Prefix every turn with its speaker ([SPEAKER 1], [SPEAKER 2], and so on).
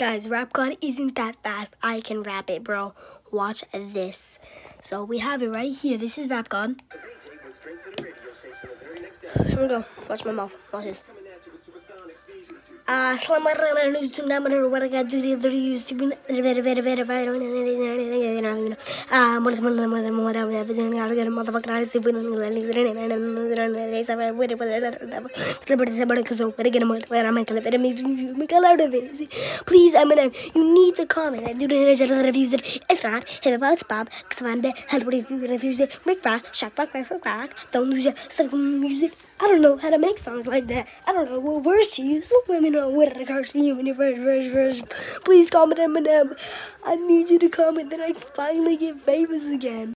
[SPEAKER 1] Guys, Rap God isn't that fast. I can rap it, bro. Watch this. So we have it right here. This is Rap God. Here we go. Watch my mouth. Watch this. Selamat what I got to do used to be very please, Eminem, you need to comment and do the reviews it. It's not hit about spam because I'm the help with reviews it. Make back, shock back, don't lose your stuff music. I don't know how to make songs like that. I don't know what words to use. So let me know what occurs to you in your verse. Please comment Eminem. I need you to comment that I can finally get famous again.